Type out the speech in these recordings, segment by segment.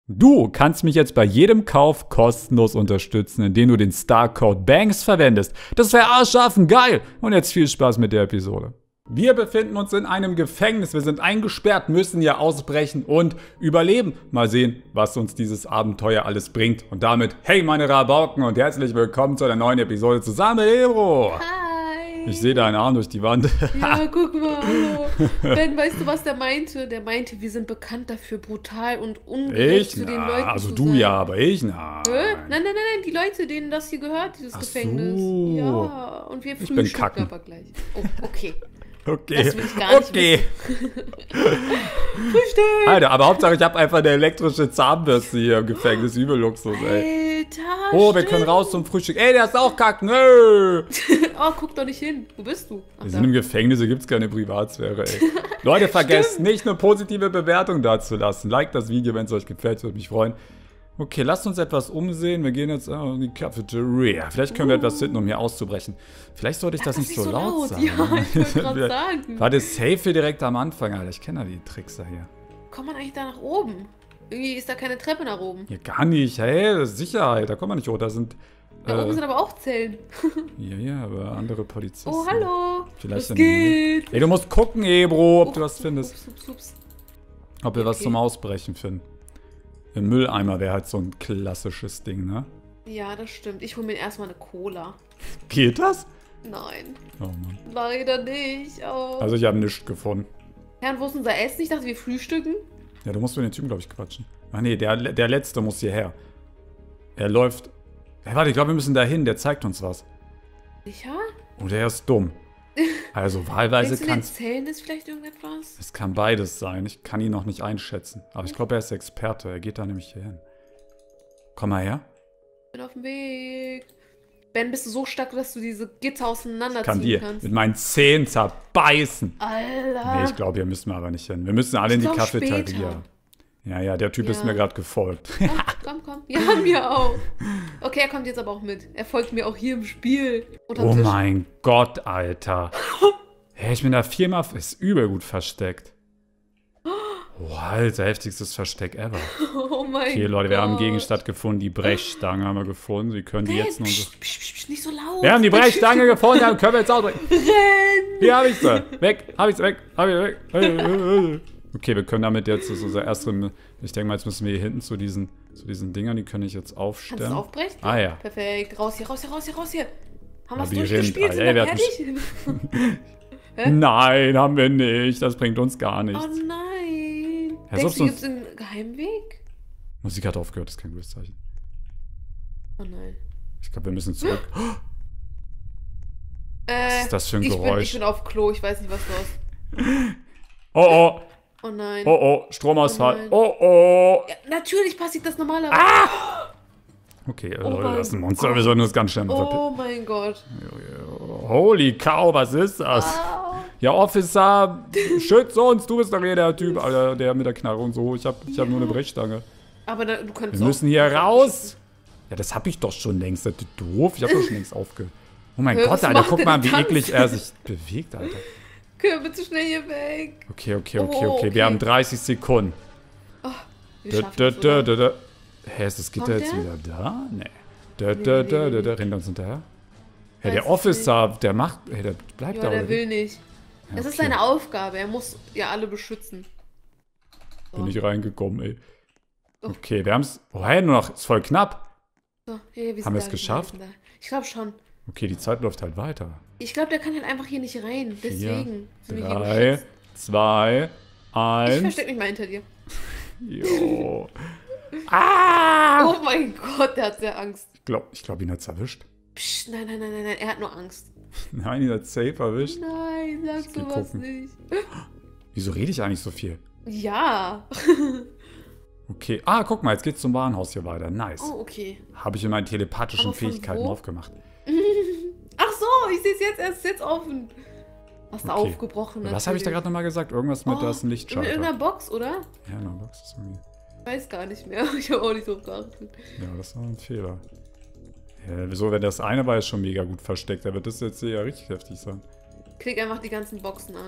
Du kannst mich jetzt bei jedem Kauf kostenlos unterstützen, indem du den Starcode BANGS verwendest. Das wäre arschschaffen geil! Und jetzt viel Spaß mit der Episode. Wir befinden uns in einem Gefängnis. Wir sind eingesperrt, müssen hier ausbrechen und überleben. Mal sehen, was uns dieses Abenteuer alles bringt. Und damit, hey meine Rabauken und herzlich willkommen zu einer neuen Episode zusammen mit Ebro. Hi. Ich sehe deinen Arm durch die Wand. Ja, guck mal, hallo. Ben, weißt du, was der meinte? Der meinte, wir sind bekannt dafür, brutal und ungerecht zu den Leuten also zu du sein. ja, aber ich na. Nein, die Leute, denen das hier gehört, dieses Gefängnis. So. Ja, und wir bin frühstücken kacken. aber gleich. Oh, okay. Okay, Das will ich gar nicht okay. Frühstück! Alter, aber Hauptsache ich habe einfach eine elektrische Zahnbürste hier im Gefängnis. Übel Luxus, ey. Alter, Oh, wir stimmt. können raus zum Frühstück. Ey, der ist auch kacken. Nö. Oh, guck doch nicht hin. Wo bist du? Ach, Wir da. sind im Gefängnis, hier gibt es keine Privatsphäre, ey. Leute, vergesst nicht, eine positive Bewertung dazulassen. Like das Video, wenn es euch gefällt, würde mich freuen. Okay, lasst uns etwas umsehen. Wir gehen jetzt in die Cafeteria. Vielleicht können wir etwas finden, um hier auszubrechen. Vielleicht sollte ich das nicht so laut sagen. Ja, ich wollte gerade sagen. War das safe hier direkt am Anfang, Alter? Ich kenne ja die Trickser hier. Kommt man eigentlich da nach oben? Irgendwie ist da keine Treppe nach oben. Hier gar nicht. Hey, das ist Sicherheit. Da kommt man nicht hoch. Da sind... Da oben sind aber auch Zellen. Ja, aber andere Polizisten. Oh, hallo. Vielleicht Was in der Nähe. geht? Ey, du musst gucken, Ebro, ob du was findest. Ups. Ob wir was Okay. zum Ausbrechen finden. Ein Mülleimer wäre halt so ein klassisches Ding, ne? Ja, das stimmt. Ich hole mir erstmal eine Cola. Geht das? Nein, Oh Mann. leider nicht. Oh. Also ich habe nichts gefunden. Ja, und wo ist unser Essen? Ich dachte, wir frühstücken. Ja, du musst mit den Typen, glaube ich, quatschen. Ach nee, der Letzte muss hierher. Er läuft... Hey, warte, ich glaube, wir müssen da hin. Der zeigt uns was. Sicher? Und der ist dumm. Also wahlweise Denkst du, in kann den Zellen ist vielleicht irgendetwas? es kann beides sein. Ich kann ihn noch nicht einschätzen. Aber ich glaube, er ist Experte. Er geht da nämlich hier hin. Komm mal her. Ich bin auf dem Weg. Ben, bist du so stark, dass du diese Gitter Ich kann auseinanderziehen dir kannst? mit meinen Zähnen zerbeißen. Alter. Nee, ich glaube, hier müssen wir aber nicht hin. Wir müssen alle in die Ich glaub, Cafeteria. später. Ja, der Typ ist Ja. mir gerade gefolgt. Komm. Ja, mir auch. Okay, er kommt jetzt aber auch mit. Er folgt mir auch hier im Spiel. Unterm Oh Tisch. mein Gott, Alter. Hey, ich bin da viermal... Ist übel gut versteckt. Oh, Alter, heftigstes Versteck ever. Oh mein Okay, Leute, wir haben einen Gott. Gegenstand gefunden. Die Brechstange haben wir gefunden. Wir können die Ben, jetzt noch... psch, nicht so laut. Wir haben die Brechstange gefunden, dann können wir jetzt ausbrechen. Renn! Hier habe ich sie. Weg, habe ich sie weg. Okay, wir können damit jetzt, das ist unser erster... Ich denke mal, jetzt müssen wir hier hinten zu diesen Dingern, die kann ich jetzt Kannst du aufstellen. es aufbrechen? Ah ja. Perfekt. Raus hier. Haben wir es Labyrinth, durchgespielt? Alter. Sind Ey, wir wir hatten- fertig? Nein, haben wir nicht. Das bringt uns gar Oh nichts. nein. Ja, Denkst sonst- du, gibt es einen Geheimweg? Musik hat aufgehört, das ist kein gutes Zeichen. Oh nein. Ich glaube, wir müssen zurück. Was ist das für ein ich Geräusch? bin auf Klo. Ich weiß nicht, was du hast. Oh, Oh nein. Stromausfall. Oh Oh. Ja, natürlich passiert das normalerweise. Okay, Oh Leute, mein das ist ein Monster. Wir sollten uns ganz schnell mal Oh mein Gott. Holy cow, was ist das? Au. Ja, Officer, schütz uns. Du bist doch hier der Typ, Alter, der mit der Knarre und so. Ich hab nur eine Brechstange. Aber du könntest Wir müssen hier raus. Ja, das hab ich doch schon längst. Das ist doof. Ich hab doch schon längst aufgehört. Oh mein Hä, Gott, was Alter, macht guck denn mal, der wie eklig Tanz? er sich bewegt, Alter. Können wir bitte schnell hier weg? Okay. Okay. Wir haben 30 Sekunden. Wir schaffen das, oder? Hä, ist das Gitter Kommt jetzt der? wieder da? Nee. Nee. Rennt uns hinterher? Ja, Weiß der ich Officer, der bleibt Ja, da. der oder wie? will nicht. Ja, Das ist okay. seine Aufgabe. Er muss ja alle beschützen. So. Bin ich reingekommen, ey. Oh. Okay, wir haben's. Oh, hey, nur noch, ist voll knapp. So, hier, wir Haben wir es sind da, geschafft? sind da. Ich glaube schon. Okay, die Zeit läuft halt weiter. Ich glaube, der kann halt einfach hier nicht rein. Deswegen sind wir hier 3, geschützt. 2, Ich 1. verstecke mich mal hinter dir. Jo. Ah! Oh mein Gott, der hat sehr Angst. Ich glaub, ihn hat's erwischt. Psst, nein. Er hat nur Angst. Nein, ihn hat's safe erwischt. Nein, sag geh sowas gucken. nicht. Wieso rede ich eigentlich so viel? Ja. Okay. Guck mal, jetzt geht's zum Warenhaus hier weiter. Nice. Oh, okay. Habe ich in meinen telepathischen Aber von Fähigkeiten wo? aufgemacht. Ach so, ich sehe es jetzt erst jetzt offen. Hast du Okay. aufgebrochen? Was habe ich da gerade nochmal gesagt? Irgendwas mit, da ist ein In Lichtschalter. irgendeiner Box, oder? Ja, eine Box ist irgendwie. Ich weiß gar nicht mehr. Ich habe auch nicht so geachtet. Ja, das war ein Fehler. Ja, wieso, wenn das eine war, ist schon mega gut versteckt. Da wird das jetzt ja richtig heftig sein. Klick einfach die ganzen Boxen an.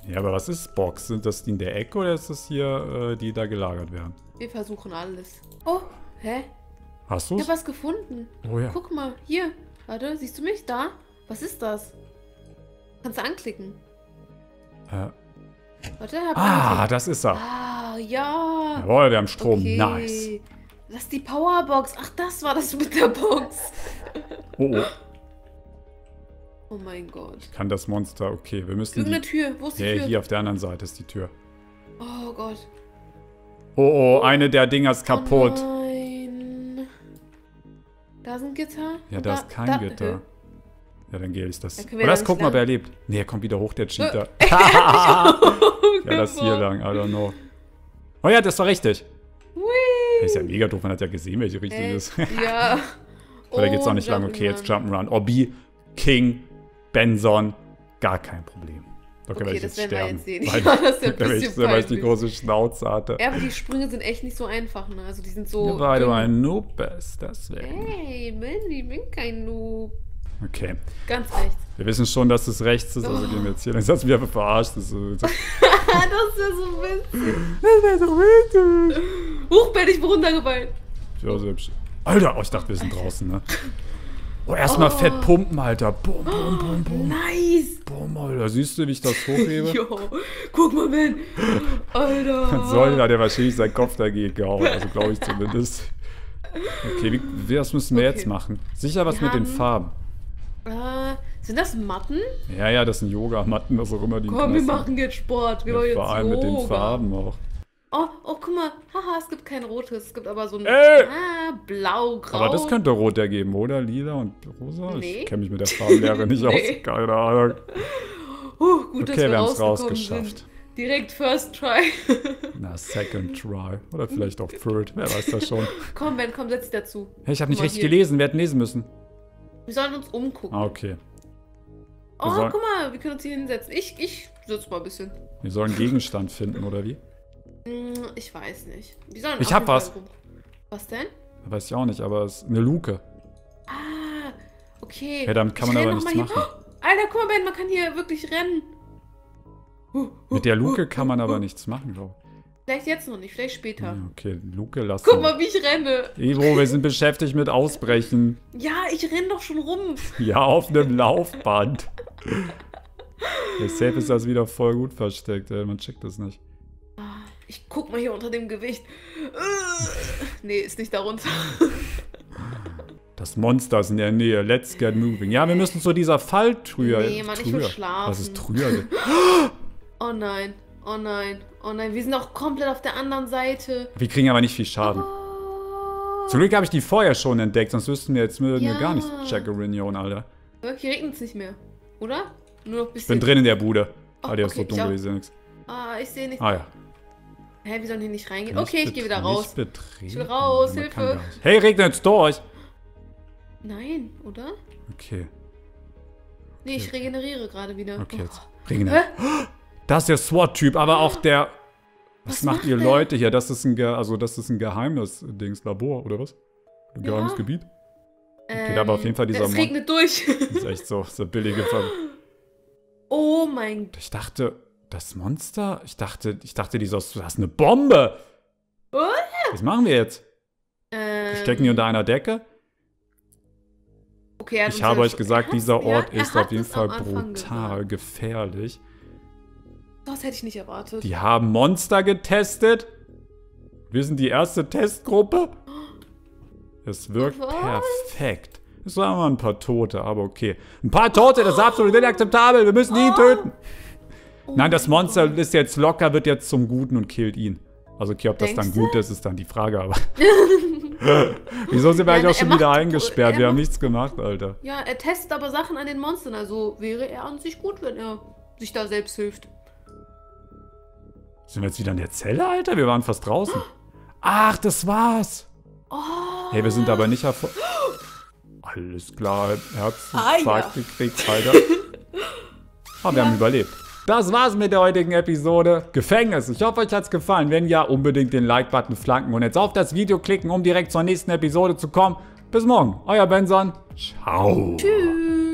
Ja, aber was ist Box? Sind das die in der Ecke oder ist das hier, die da gelagert werden? Wir versuchen alles. Oh, hä? Hast Ich du's? hab was gefunden. Oh ja. Guck mal, hier. Warte, siehst du mich da? Was ist das? Kannst du anklicken. Warte, hab angeklickt. Das ist er. Ah, ja. Jawohl, wir haben Strom. Okay. Nice. Das ist die Powerbox. Ach, das war das mit der Box. Oh. Oh mein Gott. Kann das Monster... Okay, wir müssen Irgendeine Tür. Wo ist die Tür? hier auf der anderen Seite ist die Tür. Oh Gott. Oh, eine der Dinger ist kaputt. Oh nein. Da ist ein Gitter. Ja, Und da ist kein Gitter. Ja, dann gehe ich das. können wir Oder da guck nicht mal, lang. wer lebt. Nee, er kommt wieder hoch, der Cheater. Oh, Ja, das hier lang, I don't know. Oh ja, das war richtig. Hui. Das ist ja mega doof, man hat ja gesehen, welche richtig ist. Ja. Oder geht's auch nicht lang? Okay, jetzt Jump'n'Run. Obby, King, Benson, gar kein Problem. Okay, werde ich das jetzt werden wir sterben. jetzt sehen. Ja, das ist ja ein weil bisschen weil ich die peinlich. große Schnauze hatte. Ja, aber die Sprünge sind echt nicht so einfach, ne? Also die sind so... Weil du dünn. ein Noob bist, deswegen. Hey, Mandy, ich bin kein Noob. Okay. Ganz rechts. Wir wissen schon, dass es rechts ist, also gehen wir jetzt hier. Dann hast du mich einfach verarscht. Das ist so, Das ist ja so witzig. das wäre so witzig. Huch, bin ich runtergefallen. Ja, so hübsch. Alter, oh, ich dachte, wir sind draußen, ne? Oh, erstmal fett pumpen, Alter. Bum, bum, bum, bum. Nice. Bum, Alter. Siehst du, wie ich das hochhebe? Jo, guck mal, Ben. Alter. Dann soll hat er wahrscheinlich seinen Kopf dagegen gehauen. Also glaube ich zumindest. Okay, was müssen wir jetzt machen? Sicher was Wir mit den haben- Farben. Sind das Matten? Ja, das sind Yogamatten, was auch immer die Komm, wir Klasse. machen jetzt Sport. Wir Ja, wollen jetzt vor allem mit den Yoga. Farben auch. Oh, guck mal. Haha, es gibt kein rotes. Es gibt aber so ein... Ey! blau, grau. Aber das könnte rot ergeben, oder? Lila und rosa? Nee. Ich kenne mich mit der Farbenlehre nicht aus. Keine Ahnung. Gut, dass Okay, wir haben es rausgekommen rausgeschafft. sind. Direkt First Try. Na, Second Try. Oder vielleicht auch Third. Wer weiß das schon. Komm, Ben, komm, setz dich dazu. Hey, ich habe nicht Guck mal richtig hier. gelesen. Wir hätten lesen müssen. Wir sollen uns umgucken. Ah, okay. Oh, sollen- guck mal, wir können uns hier hinsetzen. Ich sitze mal ein bisschen. Wir sollen einen Gegenstand finden, oder wie? Ich weiß nicht. Wir sollen Ich auf hab jeden Fall was. rum- Was denn? Weiß ich auch nicht, aber es ist eine Luke. Ah, okay. Ja, damit kann Ich man renn aber noch nichts mal machen. Hier. Oh, Alter, guck mal, Ben, man kann hier wirklich rennen. Mit der Luke kann man aber nichts machen, glaube Vielleicht jetzt noch nicht, vielleicht später. ich. Okay, Luke lassen. Guck mal, wie ich renne. Ivo, wir sind beschäftigt mit Ausbrechen. Ja, ich renn doch schon rum. Ja, auf einem Laufband. Der Safe ist das wieder voll gut versteckt, ey. Man checkt das nicht. Ich guck mal hier unter dem Gewicht. Nee, ist nicht darunter. Das Monster ist in der Nähe. Let's get moving. Ja, wir müssen zu dieser Falltür. Nee, Mann, ich will schlafen. Was ist Trüher? Oh nein, oh nein, oh nein. Wir sind auch komplett auf der anderen Seite. Wir kriegen aber nicht viel Schaden. Oh. Zum Glück habe ich die vorher schon entdeckt, sonst wüssten wir jetzt würden wir Ja. gar nicht Jackarinion, Alter. Hier regnet es nicht mehr, oder? Nur noch ein Ich bin bisschen. drin in der Bude. Oh, Ah, die ist so okay, dunkel, ich ich sehe nichts. Ich sehe nichts. Ah ja. Hä, wir sollen hier nicht reingehen. Okay, ich gehe wieder raus. Nicht betreten. Ich will raus, Man kann Hilfe. gar nicht. Hey, regnet's durch! Nein, oder? Okay, Nee, ich regeneriere gerade wieder. okay, jetzt. Oh. Regnet. Hä? Das ist der SWAT-Typ, aber auch der... Was macht ihr der? Leute hier? Das ist ein Geheimnis-Dings, Labor, oder was? Ein Ja. geheimes Gebiet? Okay, aber auf jeden Fall dieser Es regnet durch. Das ist echt so billige Oh mein Gott. Ich dachte, das Monster? Ich dachte, das ist eine Bombe! What? Was machen wir jetzt? Wir stecken die unter einer Decke? Okay, er hat Ich uns habe ja euch schon- gesagt, er dieser hat's- ja, Ort er ist hat auf jeden es Fall am Anfang brutal gesagt. gefährlich. Das hätte ich nicht erwartet. Die haben Monster getestet. Wir sind die erste Testgruppe. Es wirkt Was? perfekt. Es waren mal ein paar Tote, aber okay. Ein paar Tote, das ist absolut inakzeptabel. Wir müssen ihn töten. Nein, das Monster ist jetzt locker, wird jetzt zum Guten und killt ihn. Also okay, ob das dann Denkst du? gut ist, ist dann die Frage, aber... Wieso sind wir Ja, eigentlich auch er schon macht- wieder eingesperrt? er Wir haben macht- nichts gemacht, Alter. Ja, er testet aber Sachen an den Monstern, also wäre er an sich gut, wenn er sich da selbst hilft. Sind wir jetzt wieder in der Zelle, Alter? Wir waren fast draußen. Ach, das war's. Oh, Hey, wir sind aber nicht erfolg... Alles klar, Ah, Herzinfarkt ja. gekriegt, Alter. Aber wir haben überlebt. Das war's mit der heutigen Episode. Gefängnis. Ich hoffe, euch hat's gefallen. Wenn ja, unbedingt den Like-Button flanken und jetzt auf das Video klicken, um direkt zur nächsten Episode zu kommen. Bis morgen. Euer Benson. Ciao. tschüss.